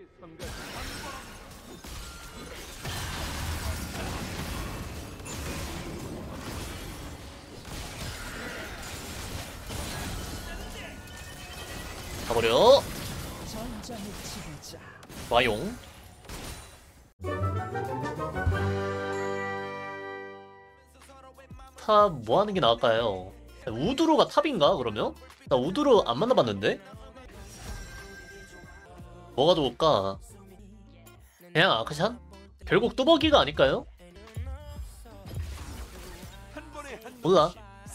가버려. 와용. 탑 뭐하는 게 나을까요? 우드루가 탑인가 그러면? 나 우드루 안 만나봤는데? 뭐가 좋을까? 그냥 아크샨? 결국 뚜벅이가 아닐까요? 몰라.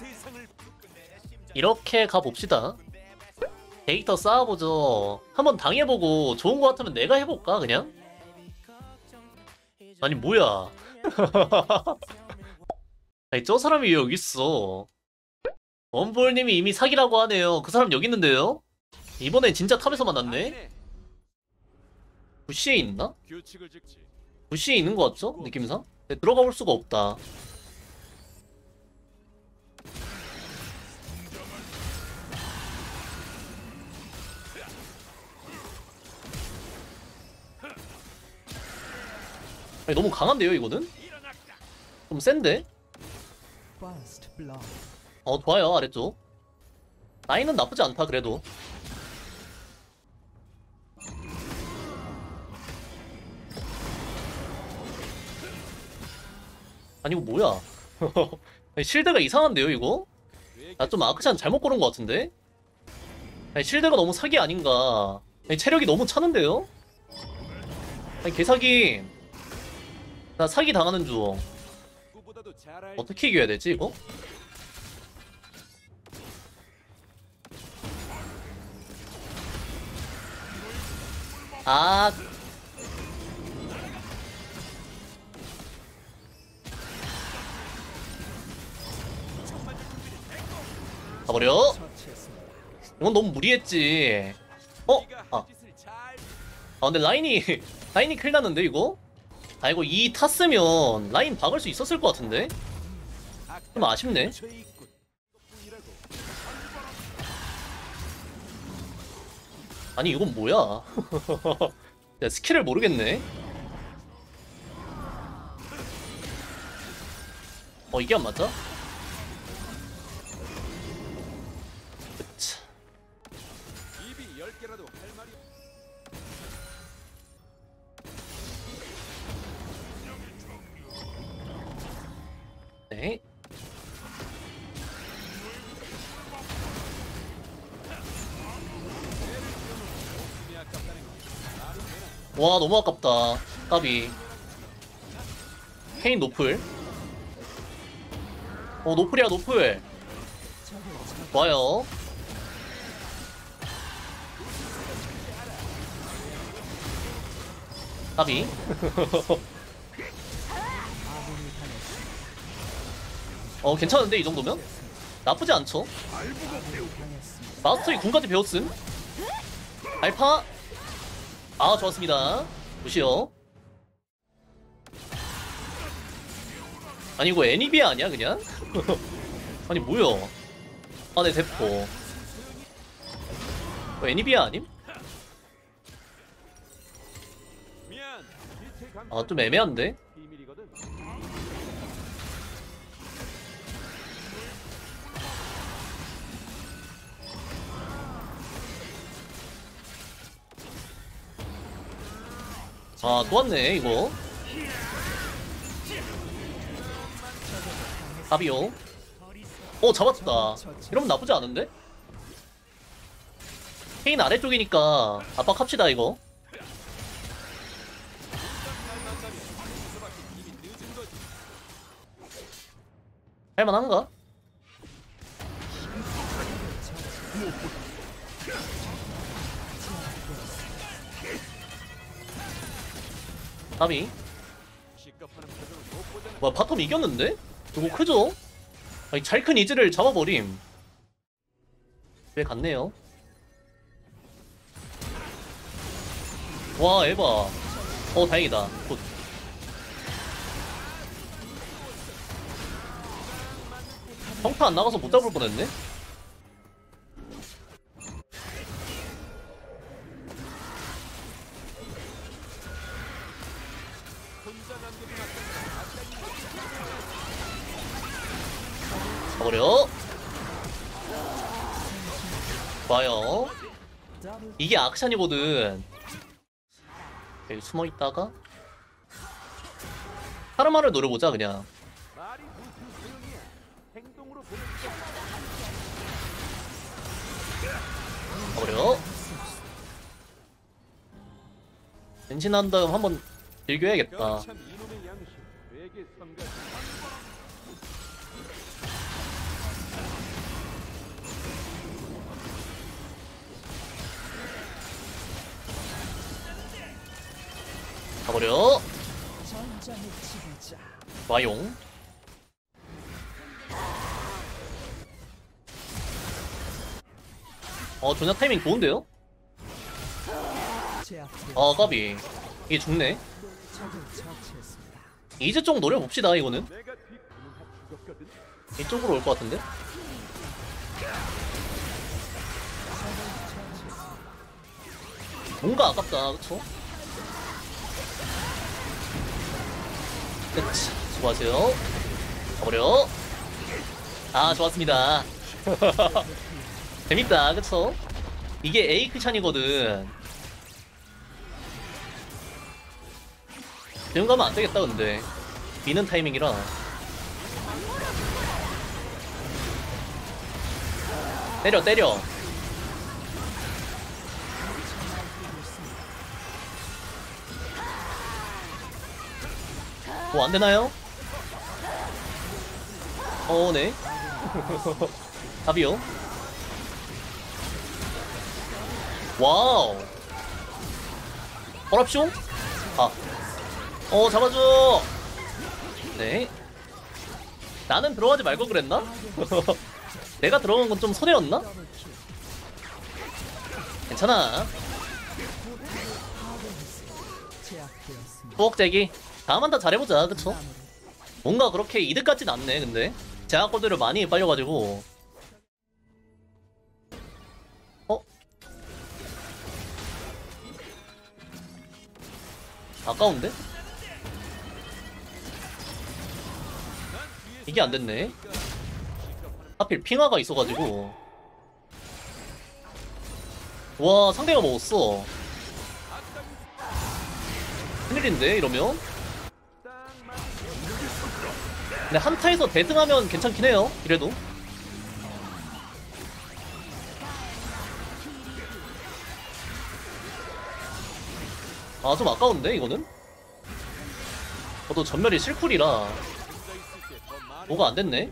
이렇게 가봅시다. 데이터 쌓아보죠. 한번 당해보고 좋은 거 같으면 내가 해볼까 그냥? 아니 뭐야. 아니 저 사람이 왜 여기 있어? 원볼님이 이미 사기라고 하네요. 그 사람 여기 있는데요? 이번엔 진짜 탑에서 만났네? 부시에 있나? 부시에 있는 거 같죠? 느낌상? 근데 들어가 볼 수가 없다. 아니, 너무 강한데요 이거는? 좀 센데? 좋아요 아래쪽. 라인은 나쁘지 않다 그래도. 아니 이거 뭐야. 아니, 실드가 이상한데요 이거? 나 좀 아크샨 잘못 고른 것 같은데? 아니 실드가 너무 사기 아닌가. 아니 체력이 너무 차는데요? 아니 개사기. 나 사기 당하는 중. 어떻게 이겨야 되지 이거? 아 가버려. 이건 너무 무리했지. 근데 라인이 큰일 났는데 이거? 아 이거 이 탔으면 라인 박을 수 있었을 것 같은데? 좀 아쉽네. 아니 이건 뭐야. 야, 스킬을 모르겠네. 이게 안 맞아? 그치. 네. 와 너무 아깝다. 까비. 케인 노플. 노플이야 노플. 좋아요. 까비. 괜찮은데 이 정도면? 나쁘지 않죠? 마스터이 궁까지 배웠음. 알파. 좋았습니다. 무시요. 아니 이거 애니비아 아니야 그냥? 아니 뭐야. 네 대포. 애니비아 아님? 좀 애매한데? 또 왔네 이거. 답이요. 잡았다. 이러면 나쁘지 않은데? 케인 아래쪽이니까 압박합시다 이거. 할만한가? 답이. 와 바텀 이겼는데? 이거 크죠? 아니 잘 큰 이즈를 잡아버림. 왜 갔네요. 와 에바. 다행이다. 굿. 평타 안 나가서 못 잡을 뻔했네. 가버려. 좋아요. 이게 아크샤니거든. 여기 숨어있다가 카르마를 노려보자 그냥. 가버려. 변신한 다음 한번 즐겨야겠다. 가버려. 와용. 조냐 타이밍 좋은데요? 까비. 이게 죽네. 이제 좀 노려봅시다 이거는. 이쪽으로 올 것 같은데? 뭔가 아깝다 그쵸? 그치. 수고하세요. 가버려. 좋았습니다. 재밌다 그쵸? 이게 에이크샨이거든. 지금 가면 안되겠다 근데 미는 타이밍이라. 때려 때려. 뭐 안되나요? 네. 답이요. 와우. 허랍쇼? 잡아줘. 네. 나는 들어가지 말걸 그랬나? 내가 들어간 건 좀 손해였나? 괜찮아. 부엌재기 다음 한타 잘해보자 그쵸? 뭔가 그렇게 이득 같진 않네 근데 제약 코드를 많이 빨려가지고. 아까운데? 이게 안됐네. 하필 핑화가 있어가지고. 와 상대가 먹었어. 큰일인데 이러면. 근데 한타에서 대승하면 괜찮긴 해요 이래도. 좀 아까운데 이거는? 저도 전멸이 실쿨이라 뭐가 안됐네.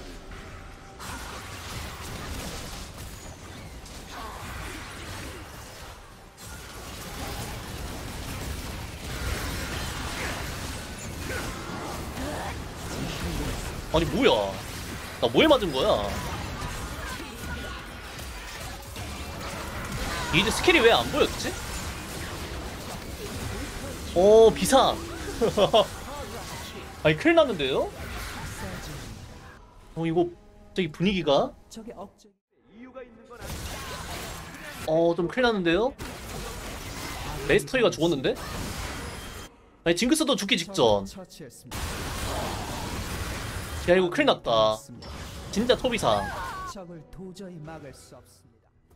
아니 뭐야 나 뭐에 맞은 거야. 이제 스킬이 왜 안 보였지? 비상. 아니 큰일 났는데요? 이거 저기 분위기가 좀 큰일 났는데요? 메이스터이가 죽었는데? 아니 징크스도 죽기 직전. 야 이거 큰일 났다 진짜 토비상. 적을 도저히 막을 수 없습니다.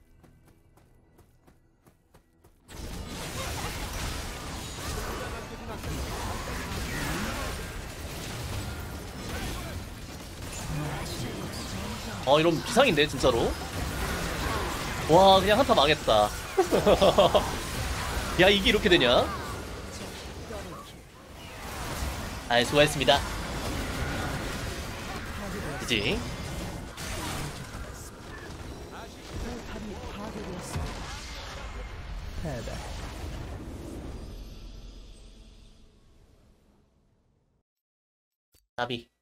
이러면 비상인데 진짜로. 와 그냥 한타 망했다. 야 이게 이렇게 되냐? 수고하셨습니다. 그치? 나비.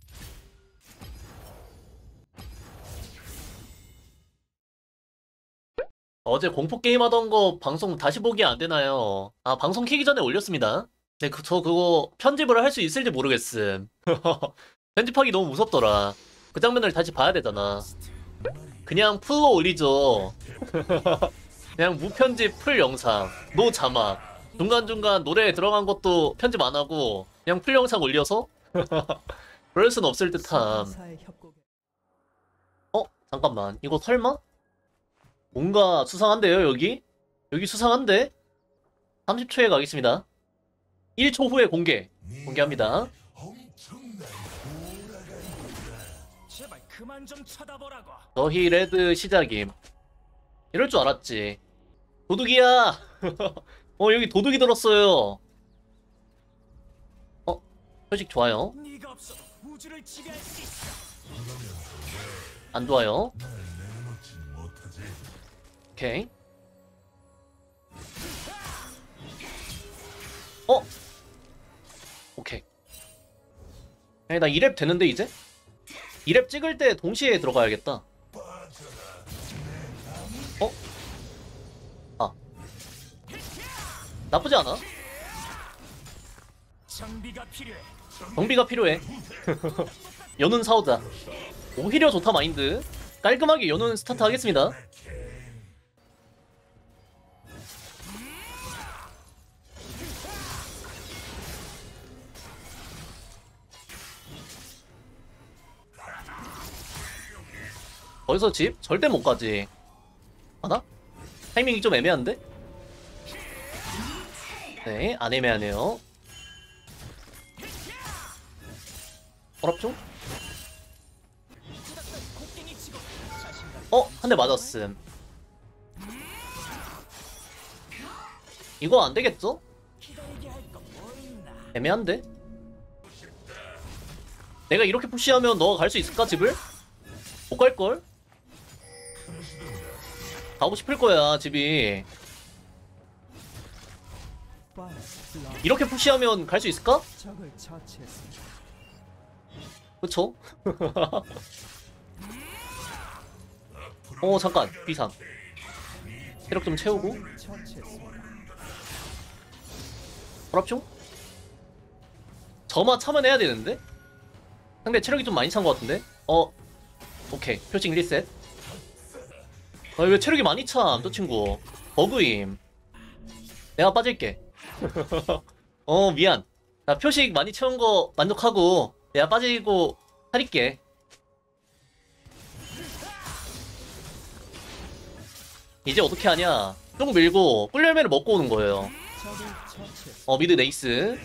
어제 공포게임 하던 거 방송 다시 보기 안 되나요? 방송 키기 전에 올렸습니다. 네, 저 그거 편집을 할 수 있을지 모르겠음. 편집하기 너무 무섭더라. 그 장면을 다시 봐야 되잖아. 그냥 풀로 올리죠. 그냥 무편집 풀 영상, 노 자막. 중간중간 노래 들어간 것도 편집 안 하고, 그냥 풀 영상 올려서? 그럴 순 없을 듯함. 사의 협곡에 잠깐만. 이거 설마? 뭔가 수상한데요, 여기? 여기 수상한데? 30초에 가겠습니다. 1초 후에 공개합니다. 제발 그만 좀 쳐다보라고. 저희 레드 시작임. 이럴 줄 알았지. 도둑이야! 여기 도둑이 들었어요. 표식 좋아요. 네가 없어도 우주를 지배할 수 있어. 안 좋아요. 오케이. 오케이. 나 2렙 되는데 이제? 2렙 찍을 때 동시에 들어가야겠다. 나쁘지 않아. 장비가 필요해. 정비가 필요해. 연운 사오자. 오히려 좋다 마인드. 깔끔하게 연운 스타트 하겠습니다. 거기서 집? 절대 못 가지. 하나? 타이밍이 좀 애매한데? 네, 안 애매하네요. 어렵죠? 한 대 맞았음. 이거 안 되겠죠? 애매한데? 내가 이렇게 푸시하면 너가 갈 수 있을까, 집을? 못 갈걸? 가고 싶을 거야, 집이. 이렇게 푸시하면 갈 수 있을까? 적을 처치했습니다. 그쵸? 잠깐. 비상. 체력 좀 채우고. 처치했습니다. 어랍죠? 저마 차면 해야 되는데? 상대 체력이 좀 많이 찬 것 같은데? 오케이. 표식 리셋. 왜 체력이 많이 참, 저 친구. 버그임. 내가 빠질게. 미안. 나 표식 많이 채운 거 만족하고, 내가 빠지고 살릴게. 이제 어떻게 하냐? 쭉 밀고 꿀열매를 먹고 오는 거예요. 적을 처치했습니다. 미드 네이스.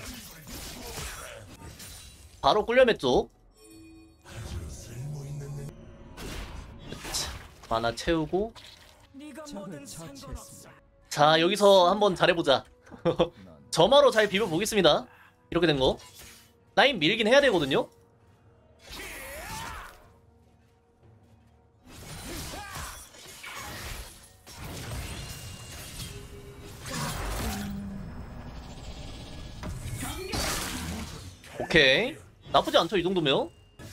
바로 꿀열매 쪽. 만화 채우고. 네가 적을 뭐든 상관없어. 처치했습니다. 자, 여기서 한번 잘해보자. 점화로 잘 비벼보겠습니다. 이렇게 된 거. 라인 밀긴 해야 되거든요. 오케이. 나쁘지 않죠, 이 정도면.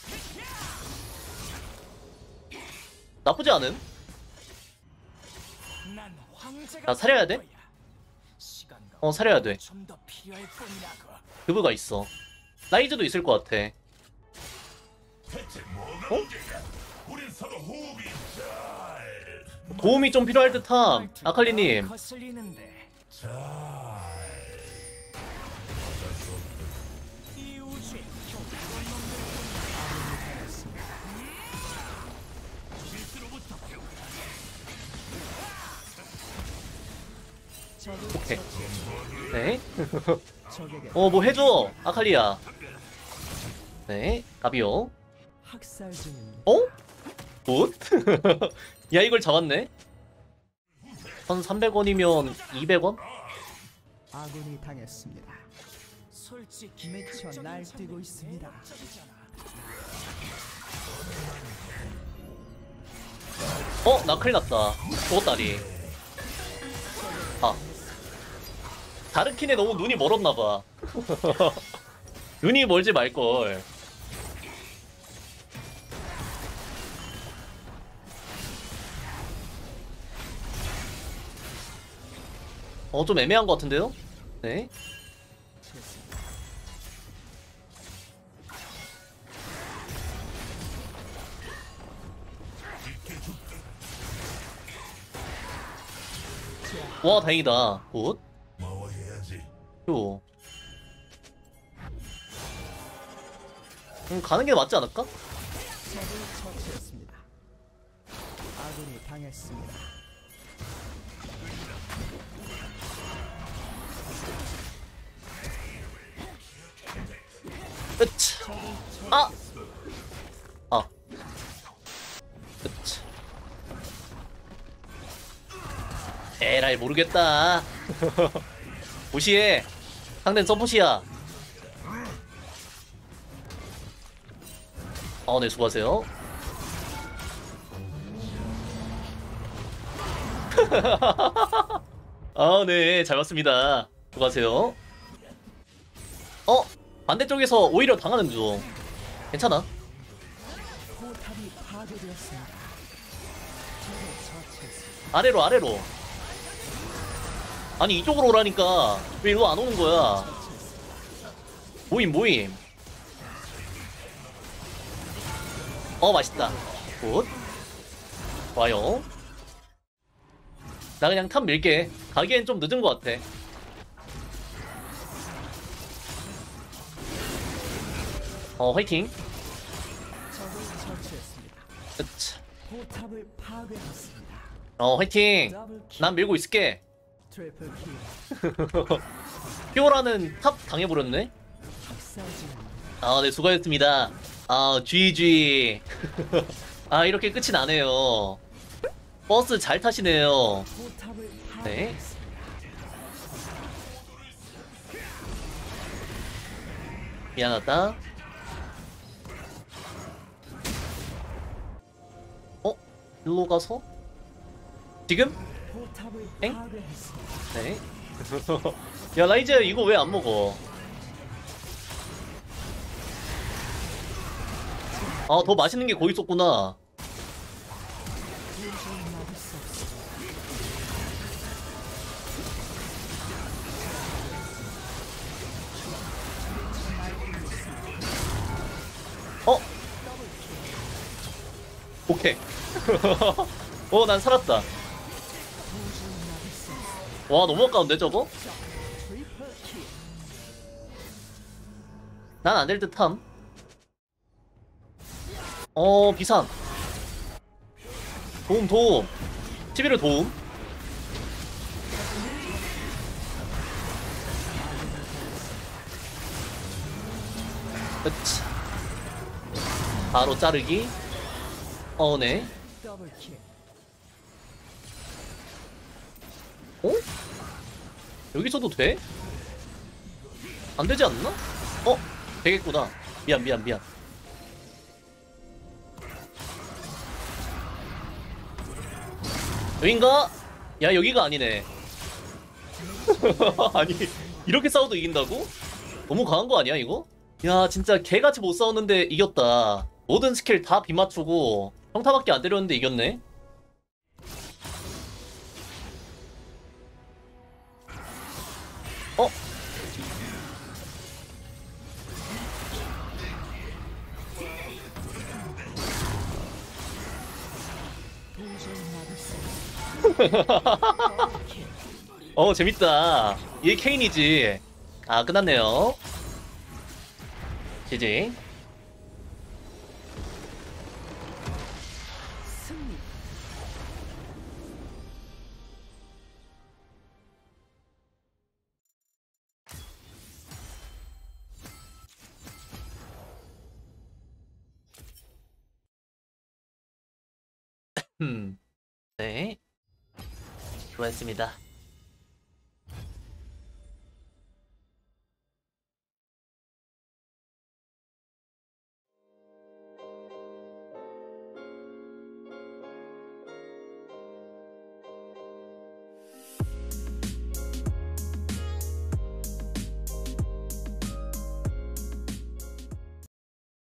나쁘지 않음. 난 황제가 나 살려야 돼? 될 거야. 시간과 살려야 돼. 좀 더 필요할 뿐이라고. 그브가 있어. 라이즈도 있을 것 같아. 도움이 좀 필요할 듯함. 아칼리님. 거슬리는데. 이 우주에 효과가 적을 오케이. 처치했습니다. 네. 적에게 뭐 해줘. 아칼리야. 네. 가비오. 학살 중입니다. 굿? 야, 이걸 잡았네. 1,300원이면 200원? 아군이 당했습니다. 솔직히 미쳐 극적인 날뛰고 선택이 있습니다. 매력적이잖아. 나 큰일 났다. 죽었다리. 다르킨에 너무 눈이 멀었나봐. 눈이 멀지 말걸. 좀 애매한 것 같은데요? 네. 처치했습니다. 와, 다행이다. 굿. 마워해야지. 요. 가는 게 맞지 않을까? 적을 처치했습니다. 아군이 당했습니다. 으차. 아! 아. 으차. 에라이, 모르겠다. 무시해. 상대는 서폿이야. 네, 수고하세요. 네, 잘 봤습니다. 수고하세요. 반대쪽에서 오히려 당하는 중. 괜찮아. 포탑이 파괴되었습니다. 적을 처치했습니다. 아래로, 아래로. 아니, 이쪽으로 오라니까. 왜 일로 안 오는 거야? 모임, 모임. 맛있다. 굿. 좋아요. 나 그냥 탑 밀게. 가기엔 좀 늦은 것 같아. 화이팅. 적을 처치했습니다. 으차. 포탑을 파괴했습니다. 화이팅. 더블킬. 난 밀고 있을게. 트리플 킬. 피오라는 탑 당해버렸네. 학살 중입니다. 네, 수고하셨습니다. GG. 이렇게 끝이 나네요. 버스 잘 타시네요. 포탑을 네. 파괴했습니다. 미안하다. 일로 가서? 지금? 포탑을 엥? 파괴했습니다. 네. 야, 라이즈 이거 왜 안 먹어? 더 맛있는 게 거기 있었구나. 도저히 막을 수 없습니다. 오케이. 난 살았다. 도저히 막을 수 없습니다. 와, 너무 아까운데 저거? 트리플 킬. 난 안 될 듯함. 비상. 도움, 도움. 11호 도움. 그치. 바로 자르기. 네. 더블 킬. 여기서도 돼? 안 되지 않나? 되겠구나. 미안, 미안, 미안. 여긴가? 야, 여기가 아니네. 아니, 이렇게 싸워도 이긴다고? 너무 강한 거 아니야, 이거? 야, 진짜 개같이 못 싸웠는데 이겼다. 모든 스킬 다 빗맞추고 평타밖에 안 때렸는데 이겼네. 어? 도저히 막을 수 없습니다. 재밌다. 얘 케인이지. 끝났네요. GG. 승리. 네. 수고하셨습니다.